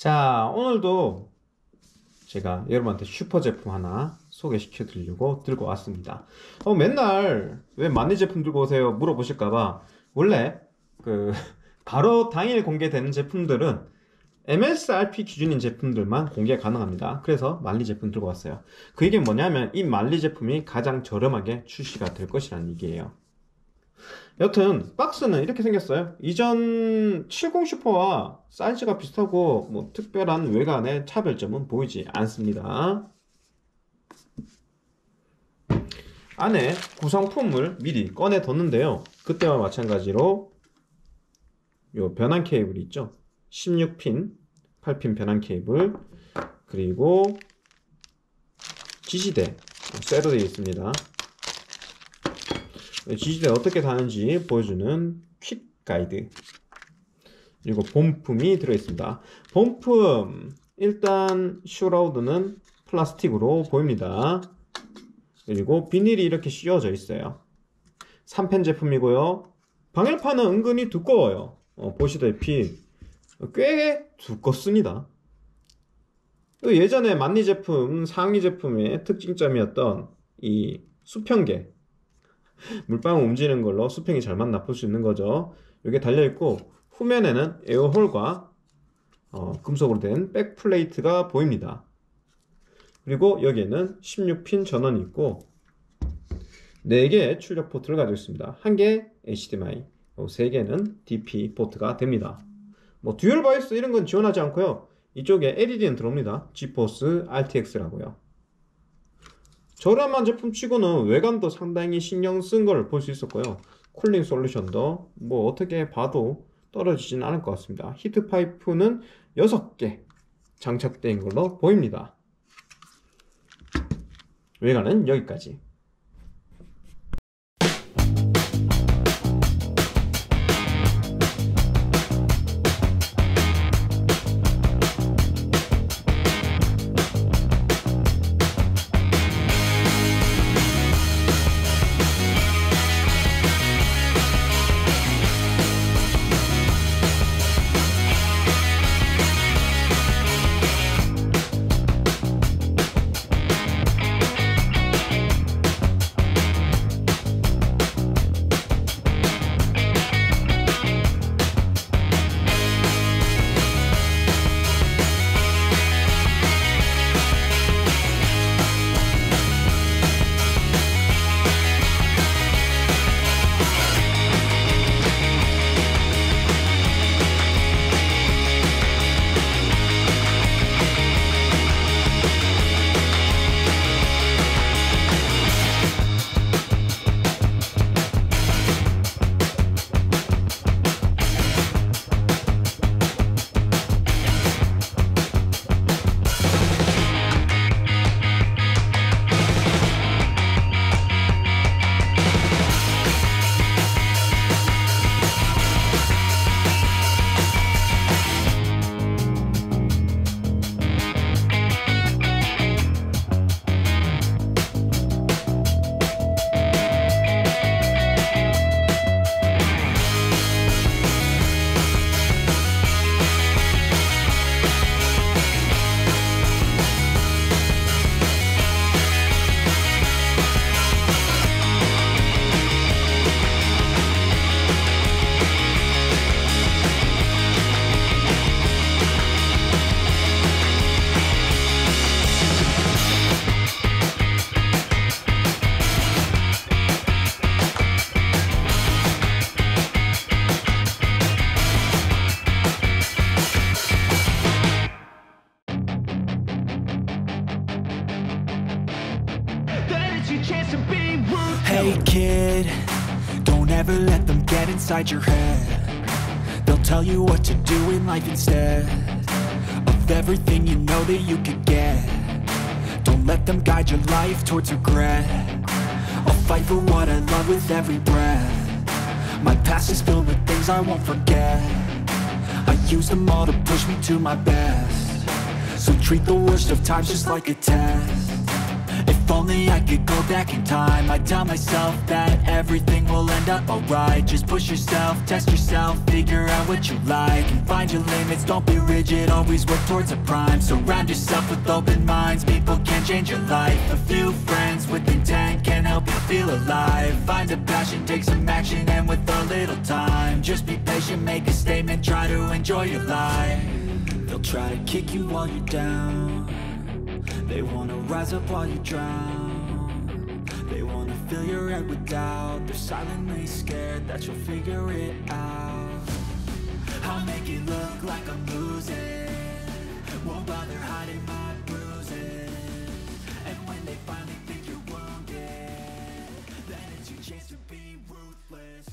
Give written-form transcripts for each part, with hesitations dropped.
자, 오늘도 제가 여러분한테 슈퍼 제품 하나 소개시켜 드리려고 들고 왔습니다. 맨날 왜 만리 제품 들고 오세요 물어보실까봐, 원래 바로 당일 공개되는 제품들은 MSRP 기준인 제품들만 공개 가능합니다. 그래서 만리 제품 들고 왔어요. 그 얘기는 뭐냐면, 이 만리 제품이 가장 저렴하게 출시가 될 것이라는 얘기예요. 여튼 박스는 이렇게 생겼어요. 이전 70 슈퍼와 사이즈가 비슷하고 특별한 외관의 차별점은 보이지 않습니다. 안에 구성품을 미리 꺼내 뒀는데요, 그때와 마찬가지로 요 변환 케이블이 있죠. 16핀 8핀 변환 케이블, 그리고 지지대 쇠로 되어 있습니다. 지지대 어떻게 다는지 보여주는 퀵 가이드, 그리고 본품이 들어있습니다. 본품, 일단 슈라우드는 플라스틱으로 보입니다. 그리고 비닐이 이렇게 씌워져 있어요. 3펜 제품이고요. 방열판은 은근히 두꺼워요. 보시다시피 꽤 두껍습니다. 예전에 만리 제품, 상위 제품의 특징점이었던 이 수평계, 물방울 움직이는 걸로 수평이 잘 맞나 볼 수 있는 거죠. 이게 달려있고, 후면에는 에어홀과 금속으로 된 백플레이트가 보입니다. 그리고 여기에는 16핀 전원이 있고 4개의 출력 포트를 가지고 있습니다. 1개 HDMI, 3개는 DP 포트가 됩니다. 듀얼 바이스 이런 건 지원하지 않고요, 이쪽에 LED는 들어옵니다. 지포스 RTX라고요. 저렴한 제품 치고는 외관도 상당히 신경 쓴 걸 볼 수 있었고요. 쿨링 솔루션도 어떻게 봐도 떨어지진 않을 것 같습니다. 히트 파이프는 6개 장착된 걸로 보입니다. 외관은 여기까지. Hey kid, don't ever let them get inside your head. They'll tell you what to do in life instead of everything you know that you could get. Don't let them guide your life towards regret. I'll fight for what I love with every breath. My past is filled with things I won't forget. I use them all to push me to my best. So treat the worst of times just like a test. If only only I could go back in time, I tell myself that everything will end up alright. Just push yourself, test yourself, figure out what you like, and find your limits, don't be rigid, always work towards a prime. Surround yourself with open minds, people can change your life. A few friends with intent can help you feel alive. Find a passion, take some action, and with a little time, just be patient, make a statement, try to enjoy your life. They'll try to kick you while you're down, they wanna rise up while you drown, they wanna fill your head with doubt, they're silently scared that you'll figure it out. I'll make it look like I'm losing, won't bother hiding my bruises, and when they finally think you're wounded, then it's your chance to be ruthless.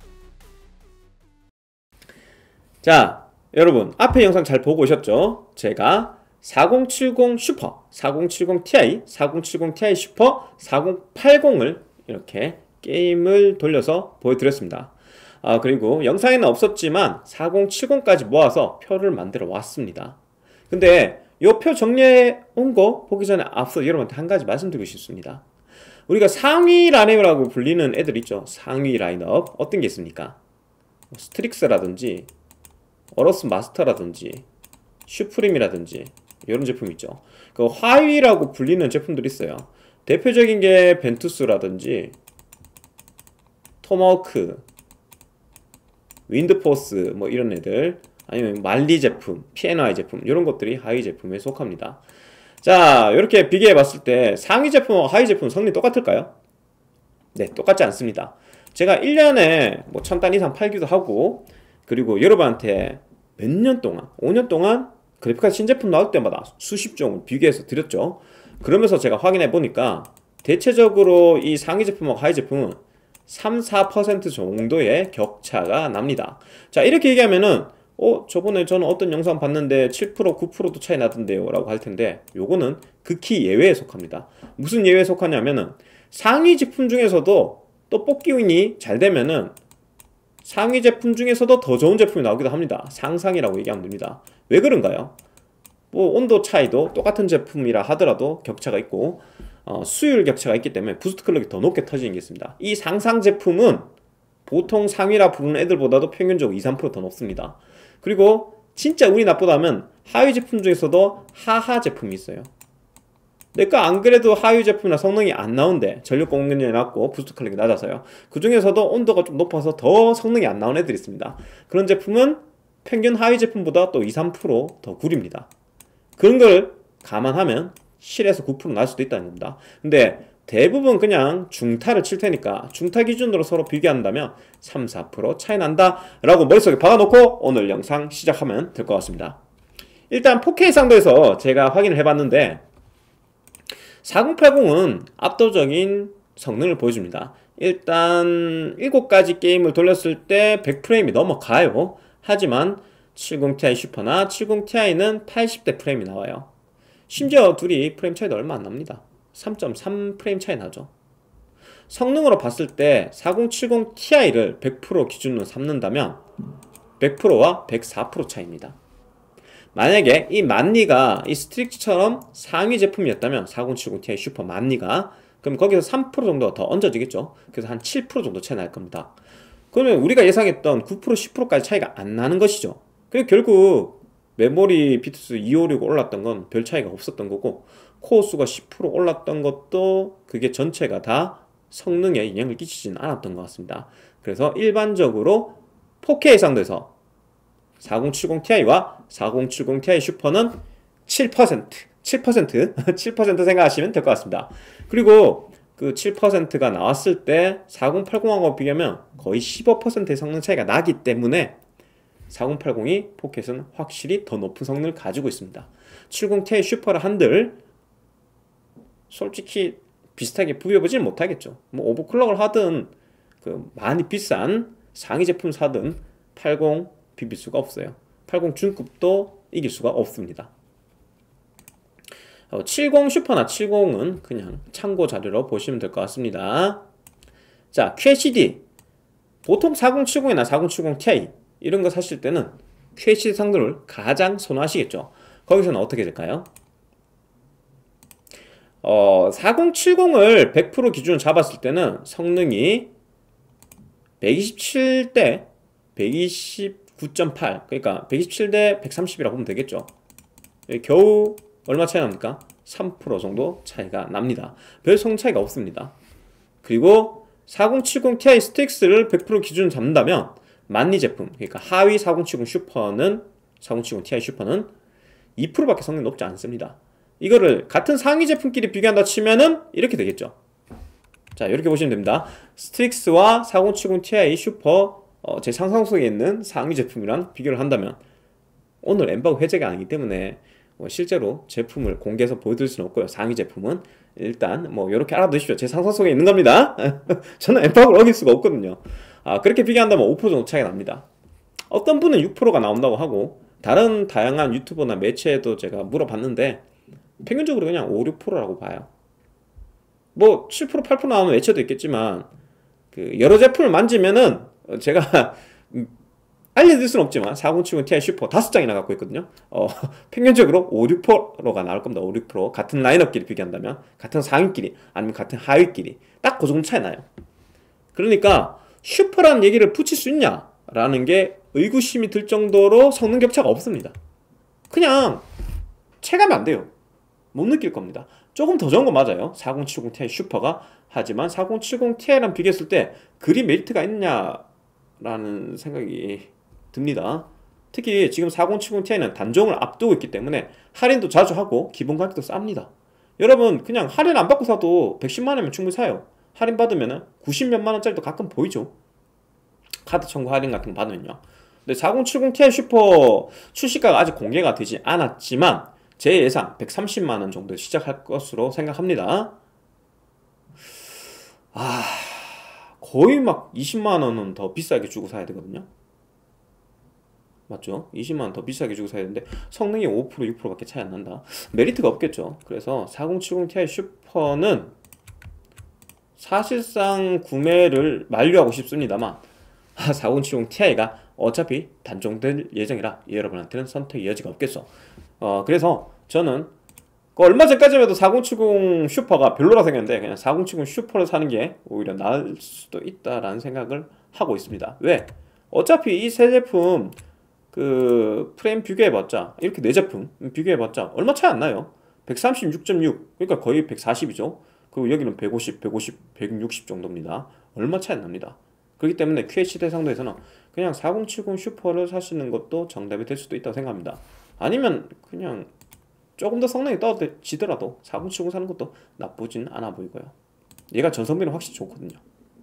자, 여러분 앞에 영상 잘 보고 오셨죠? 제가 4070 슈퍼, 4070 Ti, 4070 Ti 슈퍼, 4080을 이렇게 게임을 돌려서 보여드렸습니다. 그리고 영상에는 없었지만 4070까지 모아서 표를 만들어 왔습니다. 근데 이 표 정리해 온 거 보기 전에 앞서 여러분한테 한 가지 말씀드리고 싶습니다. 우리가 상위 라인업이라고 불리는 애들 있죠. 상위 라인업 어떤 게 있습니까? 스트릭스라든지 어러스 마스터라든지 슈프림이라든지 이런 제품 있죠. 그 하위라고 불리는 제품들이 있어요. 대표적인 게 벤투스라든지 토마호크, 윈드포스 뭐 이런 애들, 아니면 말리 제품, PNY 제품 이런 것들이 하위 제품에 속합니다. 자, 이렇게 비교해 봤을 때 상위 제품과 하위 제품 성능이 똑같을까요? 네, 똑같지 않습니다. 제가 1년에 뭐 1000단 이상 팔기도 하고, 그리고 여러분한테 몇 년 동안, 5년 동안 그래픽카드 신제품 나올 때마다 수십 종을 비교해서 드렸죠. 그러면서 제가 확인해 보니까 대체적으로 이 상위 제품과 하위 제품은 3-4% 정도의 격차가 납니다. 자, 이렇게 얘기하면은 저번에 저는 어떤 영상 봤는데 7% 9%도 차이 나던데요 라고 할 텐데, 요거는 극히 예외에 속합니다. 무슨 예외에 속하냐면은 상위 제품 중에서도 또 뽑기 운이 잘 되면은 상위 제품 중에서도 더 좋은 제품이 나오기도 합니다. 상상이라고 얘기하면 됩니다. 왜 그런가요? 뭐 온도 차이도 똑같은 제품이라 하더라도 격차가 있고, 수율 격차가 있기 때문에 부스트 클럭이 더 높게 터지는 게 있습니다. 이 상상 제품은 보통 상위라 부르는 애들보다도 평균적으로 2-3% 더 높습니다. 그리고 진짜 운이 나쁘다면 하위 제품 중에서도 하하 제품이 있어요. 내가 안 그래도 하위 제품이나 성능이 안 나온데 전력 공급량이 낮고 부스트 클럭이 낮아서요. 그 중에서도 온도가 좀 높아서 더 성능이 안 나온 애들이 있습니다. 그런 제품은 평균 하위 제품보다 또 2-3% 더 구립니다. 그런 걸 감안하면 7에서 9% 날 수도 있다는 겁니다. 근데 대부분 그냥 중타를 칠 테니까 중타 기준으로 서로 비교한다면 3-4% 차이 난다 라고 머릿속에 박아놓고 오늘 영상 시작하면 될 것 같습니다. 일단 4K 상도에서 제가 확인을 해봤는데 4080은 압도적인 성능을 보여줍니다. 일단 7가지 게임을 돌렸을 때 100프레임이 넘어가요. 하지만 70ti 슈퍼나 70ti는 80대 프레임이 나와요. 심지어 둘이 프레임 차이도 얼마 안 납니다. 3.3 프레임 차이 나죠. 성능으로 봤을 때 4070ti를 100% 기준으로 삼는다면 100%와 104% 차이입니다. 만약에 이 만리가 이 스트릭처럼 상위 제품이었다면 4070ti 슈퍼 만리가, 그럼 거기서 3% 정도가 더 얹어지겠죠. 그래서 한 7% 정도 차이 날 겁니다. 그러면 우리가 예상했던 9% 10%까지 차이가 안 나는 것이죠. 그리고 결국 메모리 비트수 256 올랐던 건 별 차이가 없었던 거고, 코어 수가 10% 올랐던 것도 그게 전체가 다 성능에 영향을 끼치지는 않았던 것 같습니다. 그래서 일반적으로 4K 상대에서 4070ti와 4070ti 슈퍼는 7% 생각하시면 될 것 같습니다. 그리고 그 7%가 나왔을 때 4080하고 비교하면 거의 15%의 성능 차이가 나기 때문에 4080이 포켓은 확실히 더 높은 성능을 가지고 있습니다. 70ti 슈퍼를 한들 솔직히 비슷하게 부여보지는 못하겠죠. 뭐 오버클럭을 하든 그 많이 비싼 상위 제품 사든 80 비빌 수가 없어요. 80 중급도 이길 수가 없습니다. 70 슈퍼나 70은 그냥 참고 자료로 보시면 될 것 같습니다. 자, QHD. 보통 4070이나 4070ti 이런 거 사실 때는 QHD 상도를 가장 선호하시겠죠. 거기서는 어떻게 될까요? 4070을 100% 기준으로 잡았을 때는 성능이 127대 129.8, 그러니까 127대 130이라고 보면 되겠죠. 겨우 얼마 차이 납니까? 3% 정도 차이가 납니다. 별 성능 차이가 없습니다. 그리고 4070 Ti 스틱스를 100% 기준으로 잡는다면 만리 제품, 그러니까 하위 4070 슈퍼는 4070 Ti 슈퍼는 2%밖에 성능이 높지 않습니다. 이거를 같은 상위 제품끼리 비교한다 치면은 이렇게 되겠죠. 자, 이렇게 보시면 됩니다. 스틱스와 4070 Ti 슈퍼, 제 상상 속에 있는 상위 제품이랑 비교를 한다면, 오늘 엠바고 회제가 아니기 때문에 실제로 제품을 공개해서 보여드릴 수는 없고요. 상위 제품은 일단 이렇게 알아두십시오. 제 상상 속에 있는 겁니다. 저는 엠바고를 어길 수가 없거든요. 그렇게 비교한다면 5% 정도 차이가 납니다. 어떤 분은 6%가 나온다고 하고, 다른 다양한 유튜버나 매체에도 제가 물어봤는데 평균적으로 그냥 5, 6%라고 봐요. 7%, 8% 나오는 매체도 있겠지만 여러 제품을 만지면은 제가 알려드릴 수는 없지만 4070 Ti 슈퍼 5장이나 갖고 있거든요. 평균적으로 5, 6%가 나올 겁니다. 5, 6%. 같은 라인업끼리 비교한다면, 같은 상위끼리 아니면 같은 하위끼리 딱 그 정도 차이 나요. 그러니까 슈퍼라는 얘기를 붙일 수 있냐라는 게 의구심이 들 정도로 성능 격차가 없습니다. 그냥 체감이 안 돼요. 못 느낄 겁니다. 조금 더 좋은 건 맞아요. 4070 Ti 슈퍼가. 하지만 4070 Ti랑 비교했을 때 그리 메리트가 있냐라는 생각이 듭니다. 특히 지금 4070 Ti는 단종을 앞두고 있기 때문에 할인도 자주 하고 기본 가격도 쌉니다. 여러분 그냥 할인 안 받고 사도 110만원이면 충분히 사요. 할인 받으면 90몇만 원짜리도 가끔 보이죠. 카드 청구 할인 같은 거 받으면요. 근데 4070 Ti 슈퍼 출시가가 아직 공개가 되지 않았지만 제 예상 130만원 정도 시작할 것으로 생각합니다. 거의 막 20만원은 더 비싸게 주고 사야 되거든요. 맞죠? 20만원 더 비싸게 주고 사야 되는데 성능이 5%, 6%밖에 차이 안 난다. 메리트가 없겠죠. 그래서 4070 Ti 슈퍼는 사실상 구매를 만류하고 싶습니다만 4070 Ti가 어차피 단종될 예정이라 여러분한테는 선택의 여지가 없겠어. 그래서 저는 얼마 전까지만 해도 4070 슈퍼가 별로라 생각했는데 그냥 4070 슈퍼를 사는 게 오히려 나을 수도 있다라는 생각을 하고 있습니다. 왜? 어차피 이 세 제품 프레임 비교해봤자, 이렇게 네 제품 비교해봤자 얼마 차이 안 나요. 136.6, 그러니까 거의 140이죠. 그리고 여기는 150, 160 정도입니다. 얼마 차이 안 납니다. 그렇기 때문에 QHD 대상도에서는 그냥 4070 슈퍼를 사시는 것도 정답이 될 수도 있다고 생각합니다. 아니면 그냥 조금 더 성능이 떨어지더라도 4070 사는 것도 나쁘진 않아 보이고요. 얘가 전성비는 확실히 좋거든요.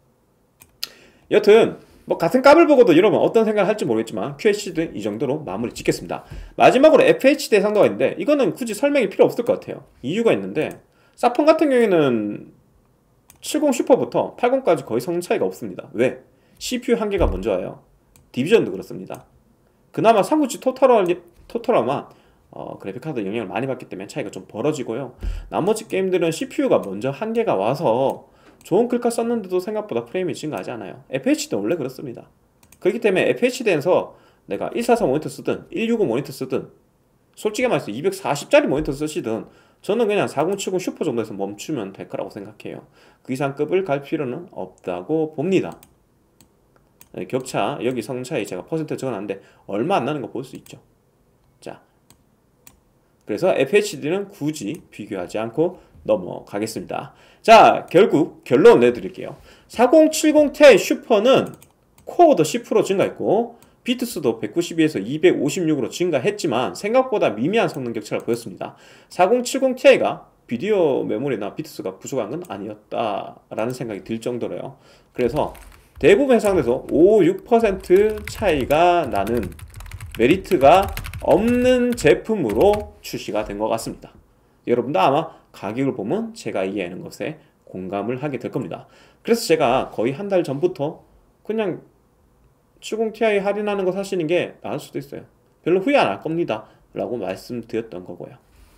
여튼 같은 값을 보고도 여러분 어떤 생각을 할지 모르겠지만 QHD는 이 정도로 마무리 짓겠습니다. 마지막으로 FHD 해상도가 있는데 이거는 굳이 설명이 필요 없을 것 같아요. 이유가 있는데 사폰 같은 경우에는 70 슈퍼부터 80까지 거의 성능 차이가 없습니다. 왜? CPU 한 개가 먼저 와요. 디비전도 그렇습니다. 그나마 397 토탈화만 그래픽카드 영향을 많이 받기 때문에 차이가 좀 벌어지고요. 나머지 게임들은 CPU가 먼저 한 개가 와서 좋은 글카 썼는데도 생각보다 프레임이 증가하지 않아요. FHD는 원래 그렇습니다. 그렇기 때문에 FHD에서 내가 144 모니터 쓰든 165 모니터 쓰든 솔직히 말해서 240짜리 모니터 쓰시든 저는 그냥 4070 슈퍼 정도에서 멈추면 될 거라고 생각해요. 그 이상 급을 갈 필요는 없다고 봅니다. 격차, 여기 성능 차이 제가 퍼센트 적어놨는데 얼마 안 나는 거 볼 수 있죠. 자, 그래서 FHD는 굳이 비교하지 않고 넘어가겠습니다. 자, 결국 결론 내드릴게요. 4070 Ti 슈퍼는 코어도 10% 증가했고 비트수도 192에서 256으로 증가했지만 생각보다 미미한 성능 격차를 보였습니다. 4070 Ti가 비디오 메모리나 비트수가 부족한 건 아니었다라는 생각이 들 정도로요. 그래서 대부분 해상도에서 5, 6% 차이가 나는 메리트가 없는 제품으로 출시가 된 것 같습니다. 여러분도 아마 가격을 보면 제가 이해하는 것에 공감을 하게 될 겁니다. 그래서 제가 거의 한 달 전부터 그냥 70 Ti 할인하는 거 사시는 게 나을 수도 있어요. 별로 후회 안 할 겁니다 라고 말씀드렸던 거고요.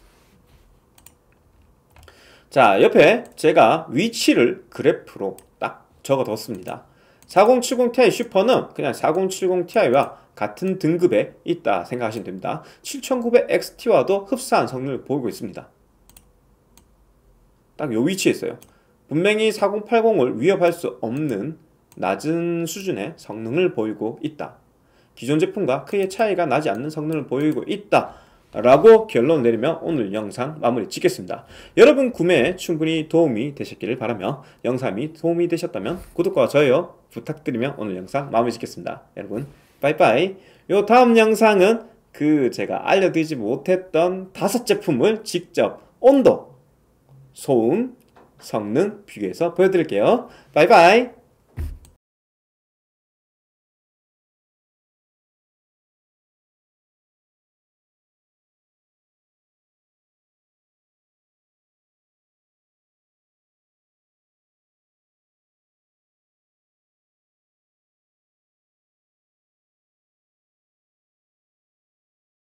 자, 옆에 제가 위치를 그래프로 딱 적어뒀습니다. 4070 Ti 슈퍼는 그냥 4070 Ti와 같은 등급에 있다 생각하시면 됩니다. 7900XT와도 흡사한 성능을 보이고 있습니다. 딱 요 위치에 있어요. 분명히 4080을 위협할 수 없는 낮은 수준의 성능을 보이고 있다. 기존 제품과 크게 차이가 나지 않는 성능을 보이고 있다 라고 결론을 내리며 오늘 영상 마무리 짓겠습니다. 여러분 구매에 충분히 도움이 되셨기를 바라며 영상이 도움이 되셨다면 구독과 좋아요 부탁드리며 오늘 영상 마무리 짓겠습니다. 여러분 빠이빠이. 요 다음 영상은 제가 알려드리지 못했던 5제품을 직접 온도, 소음, 성능 비교해서 보여드릴게요. 바이바이.